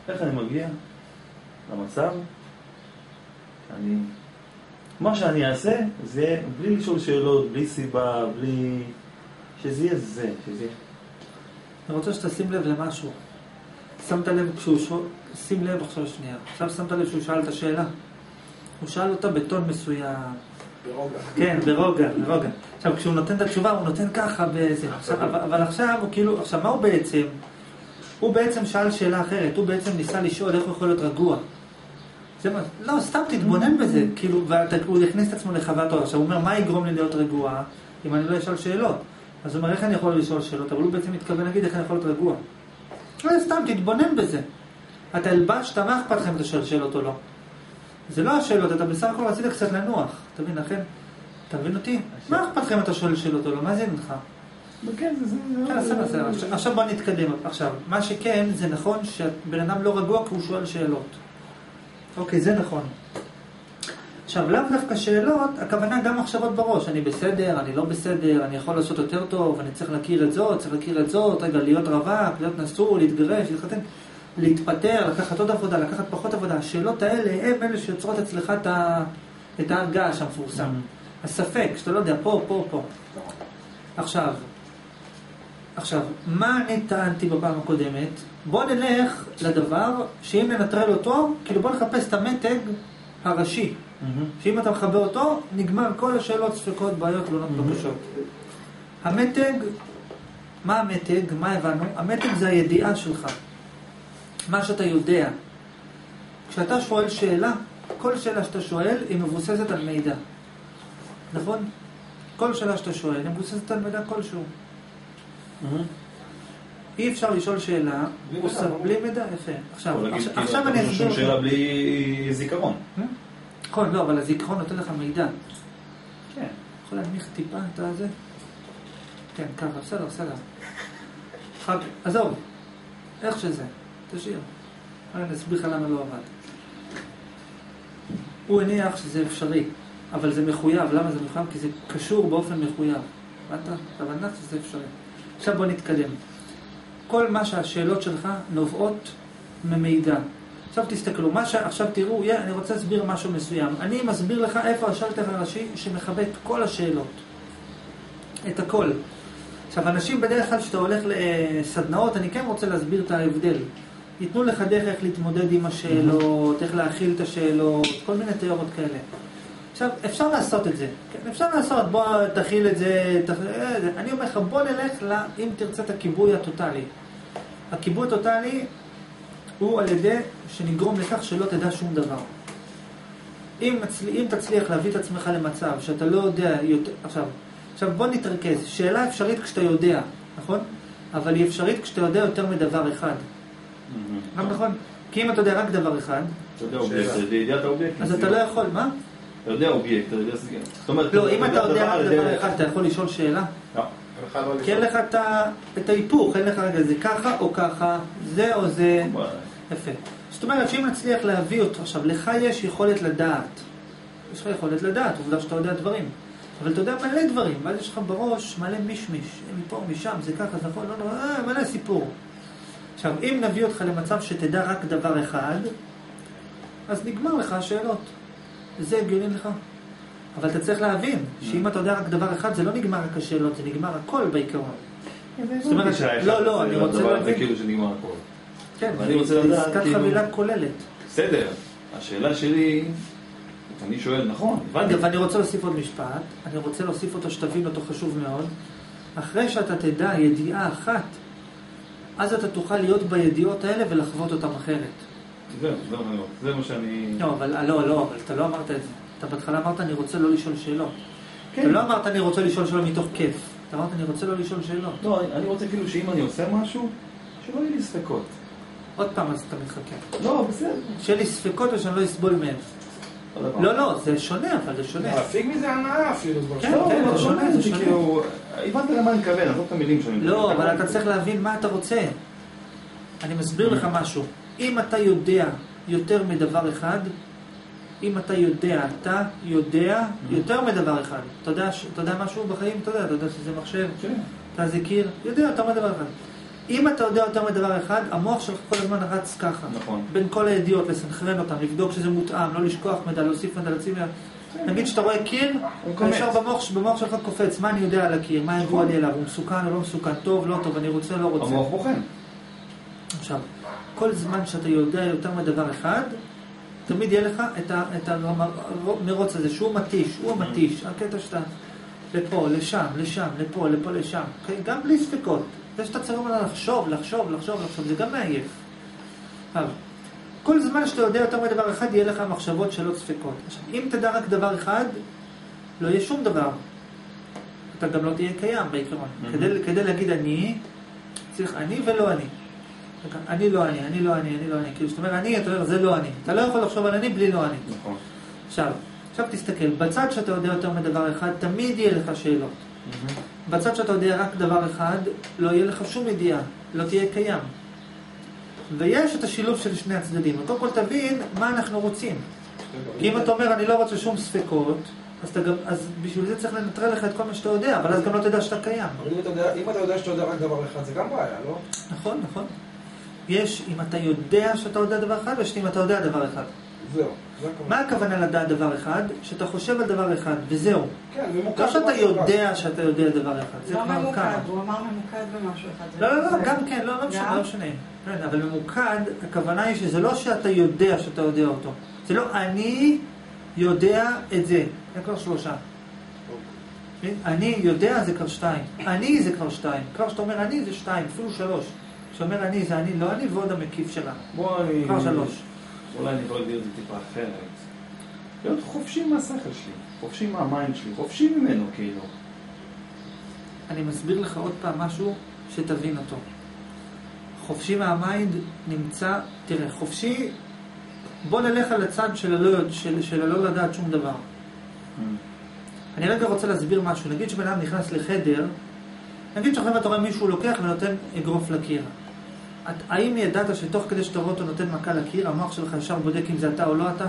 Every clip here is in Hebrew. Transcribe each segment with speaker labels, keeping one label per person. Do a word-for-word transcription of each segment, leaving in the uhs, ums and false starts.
Speaker 1: איך אני מגיע למצב שאני... מה שאני אעשה זה בלי לשאול שאלות, בלי סיבה, בלי... שזה יהיה זה, שזה יהיה.
Speaker 2: אני רוצה שתשים לב למשהו. שמת לב כשהוא שואל... שים לב עכשיו שנייה. עכשיו שמת לב שהוא שאל את השאלה. הוא שאל אותה בטון מסוים.
Speaker 3: ברוגע.
Speaker 2: כן, ברוגע, ברוגע. עכשיו, כשהוא נותן את התשובה, הוא נותן ככה באיזה... אבל, אבל עכשיו הוא כאילו... עכשיו, מה הוא בעצם? הוא בעצם שאל שאלה אחרת. הוא בעצם ניסה לשאול איך הוא יכול להיות רגוע. זה מה... לא, סתם תתבונן בזה. כאילו, והוא יכניס את עצמו לחוות אור. עכשיו, הוא אומר, מה יגרום לי להיות רגוע אם אני לא אשאל שאלות? אז הוא אומר, איך אני יכול לשאול שאלות? אבל הוא בעצם מתכוון להגיד איך אני יכול להיות רגוע. לא, סתם תתבונן בזה. אתה הלבשת, מה אכפת לכם לשאול שאלות או לא? זה לא השאלות, אתה בסך הכל רצית קצת לנוח. אתה מבין, לכן? אתה מבין אותי? מה אכפת לכם אתה שואל שאלות או לא? מה זה ממך?
Speaker 1: כן, זה זה...
Speaker 2: עכשיו בוא נתקדם. עכשיו, מה שכן, זה נכון שבן אדם לא רגוע כי הוא שואל שאלות. אוקיי, זה נכון. עכשיו, לאו דווקא שאלות, הכוונה גם מחשבות בראש. אני בסדר, אני לא בסדר, אני יכול לעשות יותר טוב, אני צריך להכיר את זאת, צריך להכיר את זאת, רגע, להיות רווק, להיות נשוי, להתגרש, להתחתן, להתפטר, לקחת עוד עבודה, לקחת פחות עבודה. השאלות האלה הם אלה שיוצרות אצלך את, ה... את ההרגש המפורסם. הספק, שאתה לא יודע, פה, פה, פה. עכשיו, עכשיו, מה אני טענתי בפעם הקודמת? בוא נלך לדבר שאם ננטרל אותו, כאילו בוא נחפש את המתג הראשי. שאם אתה מחבר אותו, נגמר כל השאלות, ספקות, בעיות, תלונות, בקשות. המתג, מה המתג? מה הבנו? המתג זה הידיעה שלך. מה שאתה יודע. כשאתה שואל שאלה, כל שאלה שאתה שואל היא מבוססת על מידע. נכון? כל שאלה שאתה שואל היא מבוססת על מידע כלשהו. אי אפשר לשאול שאלה בלי מידע, יפה. עכשיו אני אסביר.
Speaker 1: שאלה בלי זיכרון.
Speaker 2: נכון, לא, אבל הזיכרון נותן לך מידע.
Speaker 1: כן.
Speaker 2: יכול להנמיך טיפה את הזה? כן, ככה, בסדר, בסדר. עזוב, איך שזה, תשאיר. אני אסביר לך למה לא עבד. הוא הניח שזה אפשרי, אבל זה מחויב. למה זה מחויב? כי זה קשור באופן מחויב. אתה הבנת שזה אפשרי. עכשיו בוא נתקדם. כל מה שהשאלות שלך נובעות ממידע. עכשיו תסתכלו, מה ש... עכשיו תראו, yeah, אני רוצה להסביר משהו מסוים. אני מסביר לך איפה השלטר הראשי שמחבא את כל השאלות. את הכל. עכשיו, אנשים בדרך כלל שאתה הולך לסדנאות, אני כן רוצה להסביר את ההבדל. ייתנו לך דרך איך להתמודד עם השאלות, איך להכיל את השאלות, כל מיני תיאוריות כאלה. עכשיו, אפשר לעשות את זה. כן, אפשר לעשות, בוא תכיל את זה, תכיל... אני אומר לך, בוא נלך לה, אם תרצה את הכיבוי הטוטלי. הכיבוי הטוטלי הוא על ידי שנגרום לכך שלא תדע שום דבר. אם, מצל... אם תצליח להביא את עצמך למצב שאתה לא יודע יותר... עכשיו, עכשיו בוא נתרכז. שאלה אפשרית כשאתה יודע, נכון? אבל היא אפשרית כשאתה יודע יותר מדבר אחד. Mm-hmm. נכון? כי אם אתה יודע רק דבר אחד...
Speaker 1: אתה יודע אובייקט, אתה יודע את האובייקט.
Speaker 2: אז אתה לא יכול, מה?
Speaker 1: אתה יודע אובייקט, אתה יודע סגן.
Speaker 2: לא, אם אתה יודע רק דבר אחד, אתה יכול לשאול שאלה?
Speaker 1: לא.
Speaker 2: כי אין לך את ההיפוך, אין לך רגע, זה ככה או ככה, זה או זה. יפה. זאת אומרת שאם נצליח להביא אותו, עכשיו, לך יש יכולת לדעת. יש לך יכולת לדעת, עובדה שאתה יודע דברים. אבל אתה יודע מלא דברים, ואז יש לך בראש מלא מישמיש, מפה, משם, זה ככה, זה נכון, לא, לא, אה, מלא סיפור. עכשיו, אם נביא אותך למצב שתדע רק דבר אחד, אז נגמר לך השאלות. זה הגיוני לך. אבל אתה צריך להבין, שאם אתה יודע רק דבר אחד, זה לא נגמר רק השאלות, זה נגמר הכל בעיקרון.
Speaker 1: זאת אומרת,
Speaker 2: לא, לא, אני רוצה להבין.
Speaker 1: זה כאילו שנגמר הכל.
Speaker 2: כן, זה עסקת חבילה כוללת.
Speaker 1: בסדר, השאלה שלי, אני שואל, נכון.
Speaker 2: אגב, אני רוצה להוסיף עוד משפט, אני רוצה להוסיף אותו שתבין אותו חשוב מאוד. אחרי שאתה תדע ידיעה אחת, אז אתה תוכל להיות בידיעות האלה ולחוות אותם אחרת.
Speaker 1: זהו, זהו, זה מה שאני...
Speaker 2: לא, אבל לא, לא, אבל אתה לא אמרת את זה. אתה בהתחלה אמרת, אני רוצה לא לשאול שאלות. אתה לא אמרת, אני רוצה לשאול שאלות מתוך כיף. אתה אמרת, אני רוצה לא לשאול שאלות.
Speaker 1: לא, אני רוצה כאילו שאם אני עושה משהו, שלא יהיה לי ספקות.
Speaker 2: עוד פעם, אז אתה מתחכה.
Speaker 1: לא, בסדר.
Speaker 2: שיהיה לי ספקות ושאני לא אסבול מהם. לא, לא, זה שונה, אבל זה שונה.
Speaker 3: להפיק מזה הנאה אפילו.
Speaker 2: כן, כן, זה שונה, זה שונה.
Speaker 1: הבנת למה אני מכוון, עזוב את המילים שאני...
Speaker 2: לא, אבל אתה צריך להבין מה אתה רוצה. אני מסביר לך משהו. אם אתה יודע יותר מדבר אחד, אם אתה יודע, אתה יודע יותר מדבר אחד. אתה יודע, אתה יודע משהו בחיים? אתה יודע, אתה יודע שזה מחשב? אתה זכיר? יודע יותר מדבר אחד. אם אתה יודע יותר מדבר אחד, המוח שלך כל הזמן רץ ככה.
Speaker 1: נכון.
Speaker 2: בין כל הידיעות, לסנכרן אותם, לבדוק שזה מותאם, לא לשכוח מידע, להוסיף מידע, להציב מידע. נגיד שאתה רואה קיר, ישר במוח, במוח שלך קופץ, מה אני יודע על הקיר, מה ידוע לי עליו, הוא מסוכן או לא מסוכן, טוב, לא טוב, אני רוצה או לא רוצה.
Speaker 1: המוח בוחן.
Speaker 2: עכשיו, כל זמן שאתה יודע יותר מדבר אחד, תמיד יהיה לך את המרוץ הזה, שהוא מתיש, הוא המתיש, הקטע שאתה לפה, לשם, לשם, לפה, לפה, לשם, גם בלי ספקות. זה שאתה צריך לחשוב, לחשוב, לחשוב, לחשוב, זה גם מעייף. אבל, כל זמן שאתה יודע יותר מדבר אחד, יהיה לך מחשבות שלא ספקות. עכשיו, אם תדע רק דבר אחד, לא יהיה שום דבר. אתה גם לא תהיה קיים בעיקרון. Mm-hmm. כדי, כדי להגיד אני, צריך אני ולא אני. אני לא אני, אני לא אני, אני לא אני. כאילו, זאת אומרת, אני, אתה אומר, זה לא אני. אתה לא יכול לחשוב על אני בלי לא אני.
Speaker 1: נכון.
Speaker 2: עכשיו, עכשיו תסתכל, בצד שאתה יודע יותר מדבר אחד, תמיד יהיה לך שאלות. Mm-hmm. בצד שאתה יודע רק דבר אחד, לא יהיה לך שום ידיעה, לא תהיה קיים. ויש את השילוב של שני הצדדים. קודם כל תבין מה אנחנו רוצים. כי אם אתה אומר, אני לא רוצה שום ספקות, אז, גם, אז בשביל זה צריך לנטרל לך את כל מה שאתה יודע, אבל אז גם לא תדע שאתה קיים.
Speaker 3: אבל אם אתה יודע, אם אתה יודע שאתה יודע רק דבר אחד, זה גם בעיה, לא?
Speaker 2: נכון, נכון. יש, אם אתה יודע שאתה יודע דבר אחד, ויש אם אתה יודע דבר אחד.
Speaker 3: זהו.
Speaker 2: מה הכוונה לדעת דבר אחד? שאתה חושב על דבר אחד, וזהו.
Speaker 3: כן, ממוקד.
Speaker 2: לא שאתה יודע שאתה יודע דבר אחד.
Speaker 4: לא ממוקד, הוא אמר ממוקד במשהו אחד.
Speaker 2: לא, לא, לא, גם כן, לא, לא משנה, לא משנה. כן, אבל ממוקד, הכוונה היא שזה לא שאתה יודע שאתה יודע אותו. זה לא אני יודע את זה. זה כבר שלושה. אני יודע זה כבר שתיים. אני זה כבר שתיים. כבר שאתה אומר אני זה שתיים, אפילו שלוש. כשאומר אני זה אני, לא אני, ועוד המקיף שלה.
Speaker 1: בואי...
Speaker 2: כבר שלוש.
Speaker 1: אולי אני יכול להגיד את זה טיפה אחרת. להיות חופשי מהשכל שלי, חופשי מהמיינד שלי, חופשי ממנו כאילו.
Speaker 2: אני מסביר לך עוד פעם משהו שתבין אותו. חופשי מהמיינד נמצא, תראה, חופשי, בוא נלך על הצד של הלא, של, של הלא לדעת שום דבר. Mm. אני רגע רוצה להסביר משהו. נגיד שבן אדם נכנס לחדר, נגיד שעכשיו אתה רואה מישהו לוקח ונותן אגרוף לקיר. את, האם ידעת שתוך כדי שאתה רואה אותו נותן מכה לקיר, המוח שלך ישר בודק אם זה אתה או לא אתה?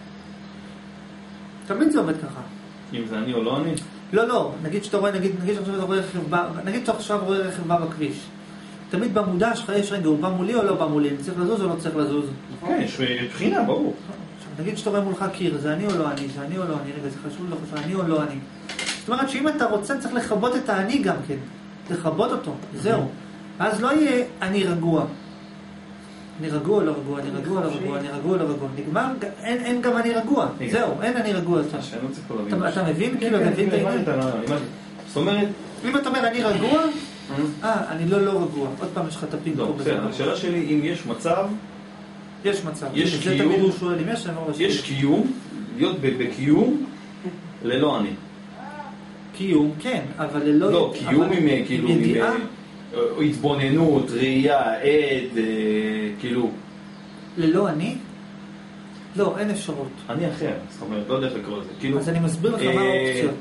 Speaker 2: תמיד זה עובד ככה.
Speaker 1: אם זה אני או לא אני?
Speaker 2: לא, לא. נגיד שאתה רואה, נגיד, נגיד שעכשיו אתה רואה רכב בא, נגיד שאתה עכשיו רואה רכב בא בכביש. תמיד במודע שלך יש רגע, הוא בא מולי או לא בא מולי? צריך לזוז או לא צריך לזוז?
Speaker 1: כן, יש בחינה, ברור.
Speaker 2: נגיד שאתה רואה מולך קיר, זה אני או לא אני, זה אני או לא אני, רגע, זה חשוב לא חשוב, אני או לא אני. זאת אומרת שאם אתה רוצה, צריך לכבות את האני גם כן. לכבות אותו, זהו. אז לא יהיה אני רגוע. אני רגוע או לא רגוע, אני רגוע או לא רגוע, אני רגוע או לא רגוע. נגמר, אין גם אני רגוע. זהו, אין אני רגוע. אתה מבין? כאילו, אתה מבין את העניין?
Speaker 1: זאת אומרת...
Speaker 2: אם אתה אומר אני רגוע, אה, אני לא לא רגוע. עוד פעם יש לך את הפינג פה בזה.
Speaker 1: השאלה שלי, אם יש מצב...
Speaker 2: יש מצב.
Speaker 1: יש קיום, יש קיום, להיות בקיום ללא אני.
Speaker 2: קיום, כן, אבל ללא...
Speaker 1: לא, קיום עם כאילו...
Speaker 2: ידיעה?
Speaker 1: התבוננות, ראייה, עד, כאילו...
Speaker 2: ללא אני? לא, אין אפשרות.
Speaker 1: אני אחר, זאת אומרת, לא יודע איך לקרוא לזה.
Speaker 2: אז אני מסביר לך מה האופציות.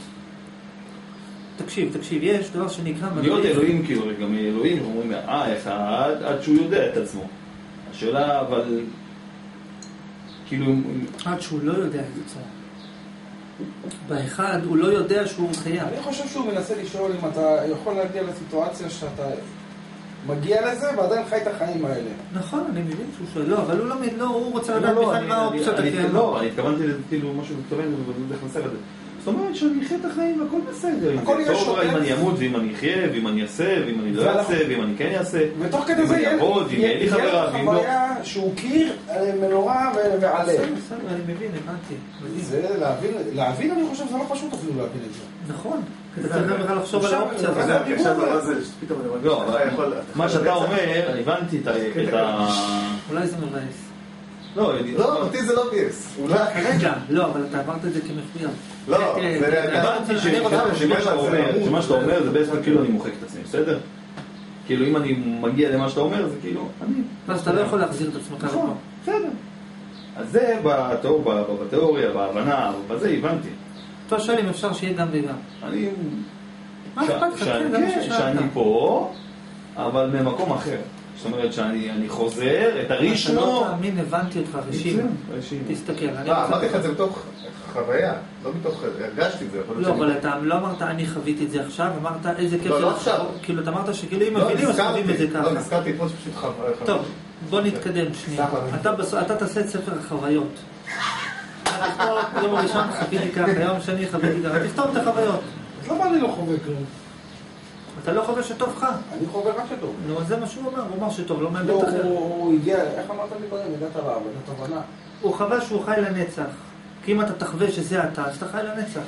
Speaker 2: תקשיב, תקשיב, יש דבר שנקרא...
Speaker 1: להיות אלוהים, כאילו, גם אלוהים, אומרים, אה, אחד, עד שהוא יודע את עצמו. השאלה, אבל... כאילו...
Speaker 2: עד שהוא לא יודע את עצמו. באחד הוא לא יודע שהוא חייב.
Speaker 3: אני חושב שהוא מנסה לשאול אם אתה יכול להגיע לסיטואציה שאתה מגיע לזה ועדיין חי את החיים האלה.
Speaker 2: נכון, אני מבין שהוא שואל. לא, אבל הוא לא, לא, הוא רוצה לדעת בכלל מה האופציות הקיימות.
Speaker 1: לא, אני התכוונתי לזה, כאילו, משהו מתכוון, וזה איך לסגר את זה. זאת אומרת שאני אחיה את החיים והכל בסדר.
Speaker 3: הכל יהיה
Speaker 1: שוטף. אם אני אמות, ואם אני אחיה, ואם אני אעשה, ואם אני לא אעשה, ואם אני כן אעשה.
Speaker 3: ותוך כדי זה יהיה לך חוויה שהוא קיר, מנורה ועלה.
Speaker 2: בסדר, בסדר, אני מבין, הבנתי.
Speaker 3: זה להבין, אני חושב, זה לא פשוט אפילו להבין את זה.
Speaker 2: נכון. אתה צריך בכלל לחשוב על האופציה.
Speaker 1: מה שאתה אומר, הבנתי את ה...
Speaker 2: אולי זה מבאס.
Speaker 1: לא,
Speaker 5: לא, אותי זה לא בייס.
Speaker 2: רגע, לא, אבל אתה עברת את זה כמחויב.
Speaker 5: לא,
Speaker 1: הבנתי שמה שאתה אומר זה בעצם כאילו אני מוחק את עצמי, בסדר? כאילו אם אני מגיע למה שאתה אומר זה כאילו אני...
Speaker 2: אז אתה לא יכול להחזיר את עצמך.
Speaker 1: נכון, בסדר. אז זה בתיאוריה, בהבנה, בזה הבנתי.
Speaker 2: אתה שואל אם אפשר שיהיה גם וגם.
Speaker 1: אני...
Speaker 2: מה אכפת לך?
Speaker 1: שאני פה, אבל ממקום אחר. זאת אומרת שאני אני חוזר, את הראשון.
Speaker 2: אתה לא תאמין, הבנתי אותך, רשימה. תסתכל.
Speaker 5: לא, אמרתי לך את זה בתוך חוויה, לא בתוך, הרגשתי את זה.
Speaker 2: לא, אבל אתה לא אמרת אני חוויתי את זה עכשיו, אמרת איזה כיף.
Speaker 5: לא, לא עכשיו.
Speaker 2: כאילו, אתה אמרת שכאילו אם מבינים, אז חווים את זה ככה.
Speaker 5: לא, נזכרתי פה שפשוט חוויה. טוב,
Speaker 2: בוא נתקדם שנייה. אתה תעשה את ספר החוויות. יום ראשון חוויתי ככה, יום שני חוויתי ככה. תכתוב את החוויות.
Speaker 3: אז למה אני לא חווה כלום?
Speaker 2: אתה לא חווה שטוב לך?
Speaker 3: אני חווה רק שטוב.
Speaker 2: נו, זה מה שהוא אומר, הוא אמר שטוב, לא מהבט
Speaker 3: לא,
Speaker 2: אחר.
Speaker 3: הוא הגיע, איך אמרת לי קודם? הגעת רעב, הגעת הבנה.
Speaker 2: הוא חווה שהוא חי לנצח. כי אם אתה תחווה שזה אתה, אז אתה חי לנצח.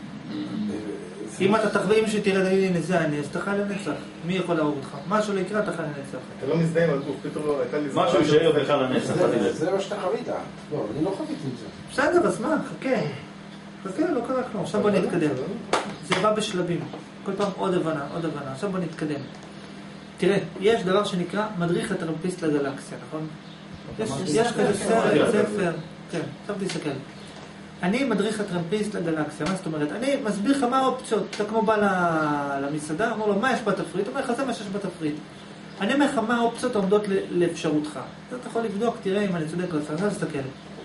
Speaker 2: אם אתה תחווה, אם שתראה, תגיד, הנה זה אני, אז אתה חי לנצח. מי יכול להרוג אותך? משהו לא יקרה, אתה חי לנצח.
Speaker 5: אתה לא מזדהה עם הגוף, פתאום לא הייתה לי זמן.
Speaker 1: משהו יישאר בך לנצח.
Speaker 3: זה מה שאתה חווית. לא, אני לא חוויתי את זה.
Speaker 2: בסדר, אז מה? חכה. חכה, לא קרה כלום. עכשיו בוא נתקדם. זה בא בשלבים. כל פעם עוד הבנה, עוד הבנה. עכשיו בוא נתקדם. תראה, יש דבר שנקרא מדריך הטרמפיסט לגלקסיה, נכון? יש כזה סרט, ספר. כן, עכשיו תסתכל. אני מדריך הטרמפיסט לגלקסיה, מה זאת אומרת? אני מסביר לך מה האופציות. אתה כמו בא למסעדה, אומר לו, מה יש בתפריט? אומר לך, זה מה שיש בתפריט. אני אומר לך, מה האופציות העומדות לאפשרותך. אתה יכול לבדוק, תראה אם אני צודק או לא, תסתכל.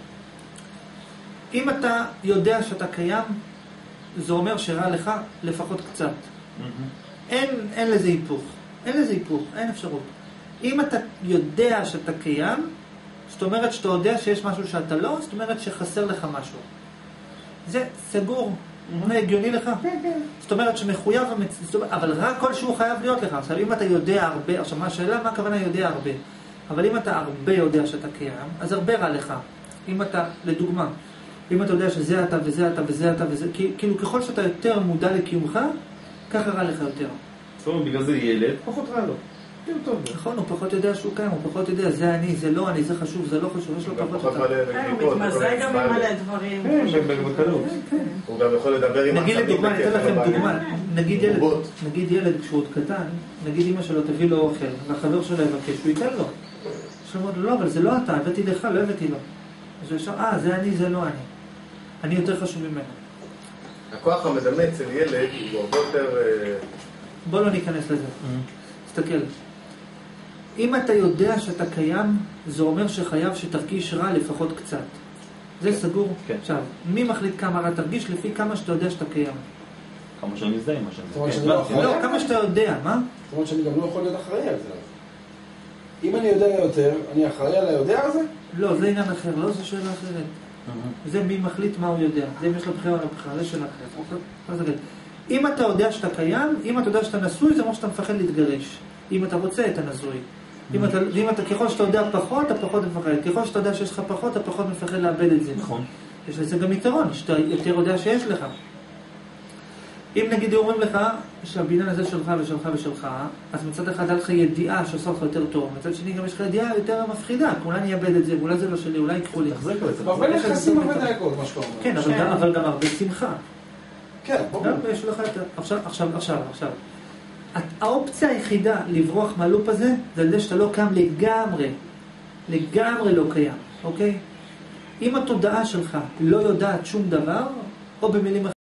Speaker 2: אם אתה יודע שאתה קיים, זה אומר שרע לך לפחות קצת. אין, אין לזה היפוך. אין לזה היפוך, אין אפשרות. אם אתה יודע שאתה קיים, זאת אומרת שאתה יודע שיש משהו שאתה לא, זאת אומרת שחסר לך משהו. זה סגור, זה הגיוני לך. זאת אומרת שמחויב, אבל רק כלשהו חייב להיות לך. עכשיו, אם אתה יודע הרבה, עכשיו, מה השאלה? מה הכוונה יודע הרבה? אבל אם אתה הרבה יודע שאתה קיים, אז הרבה רע לך. אם אתה, לדוגמה, אם אתה יודע שזה אתה וזה אתה וזה אתה וזה, כאילו ככל שאתה יותר מודע לקיומך, ככה רע לך יותר.
Speaker 1: זאת אומרת, בגלל זה ילד, פחות רע לו.
Speaker 2: נכון, הוא פחות יודע שהוא קיים, הוא פחות יודע, זה אני, זה לא אני, זה חשוב, זה לא חשוב, יש לו פחות אותה.
Speaker 4: הוא מתמזג גם עם מלא דברים.
Speaker 5: הוא גם יכול לדבר עם
Speaker 2: נגיד לדוגמה, אני אתן לכם דוגמה, נגיד ילד כשהוא עוד קטן, נגיד אמא שלו תביא לו אוכל, והחבר שלו יבקש, הוא ייתן לו. יש לו אומר, לא, אבל זה לא אתה, הבאתי לך, לא הבאתי לו. אז הוא ישר, אה, זה אני, זה לא אני. אני יותר חשוב ממנו.
Speaker 5: הכוח המדמה אצל ילד הוא הרבה יותר...
Speaker 2: בוא לא ניכנס לזה. תסתכל. אם אתה יודע שאתה קיים, זה אומר שחייב שתרגיש רע לפחות קצת. זה סגור. עכשיו, מי מחליט כמה רע תרגיש? לפי כמה שאתה יודע שאתה קיים.
Speaker 1: כמה שאני מזדהה עם מה שאני...
Speaker 3: זאת אומרת שאני לא אחראי?
Speaker 2: לא, כמה שאתה יודע, מה?
Speaker 3: זאת אומרת שאני גם לא יכול להיות אחראי על זה. אם אני יודע יותר, אני אחראי על היודע הזה?
Speaker 2: לא, זה עניין אחר, לא, זו שאלה אחרת. זה מי מחליט מה הוא יודע. זה אם יש לו בחירה או לא בחירה, זה שאלה אחרת. אם אתה יודע שאתה קיים, אם אתה יודע שאתה נשוי, זה אומר שאתה מפחד להתגרש. אם אתה רוצה את הנזוי. אם אתה, אם אתה, ככל שאתה יודע פחות, אתה פחות מפחד. ככל שאתה יודע שיש לך פחות, אתה פחות מפחד לאבד את זה.
Speaker 1: נכון.
Speaker 2: יש לזה גם יתרון, שאתה יותר יודע שיש לך. אם נגיד אומרים לך, שהבניין הזה שלך ושלך ושלך, אז מצד אחד לך ידיעה שעושה לך יותר טוב, מצד שני גם יש לך ידיעה יותר מפחידה, אולי אני אאבד את זה, אולי זה לא שלי, אולי יקחו לי.
Speaker 3: הרבה נכנסים הרבה דאגות, מה שאתה אומר.
Speaker 2: כן, אבל גם הרבה שמחה.
Speaker 3: כן, ברור.
Speaker 2: יש לך יותר. עכשיו, עכשיו, עכשיו, עכשיו. האופציה היחידה לברוח מהלופ הזה, זה על זה שאתה לא קם לגמרי. לגמרי לא קיים, אוקיי? אם התודעה שלך לא יודעת שום דבר, או במילים אחרות,